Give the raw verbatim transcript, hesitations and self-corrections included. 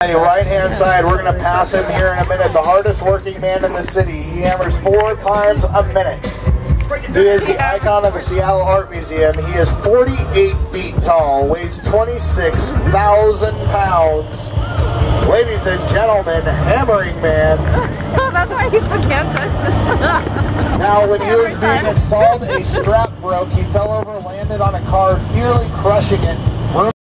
Right hand side, we're going to pass him here in a minute. The hardest working man in the city. He hammers four times a minute. He is the icon of the Seattle Art Museum. He is forty-eight feet tall, weighs twenty-six thousand pounds. Ladies and gentlemen, Hammering Man. That's why he can't touch this. Now, when he was being installed, a strap broke. He fell over, landed on a car, nearly crushing it.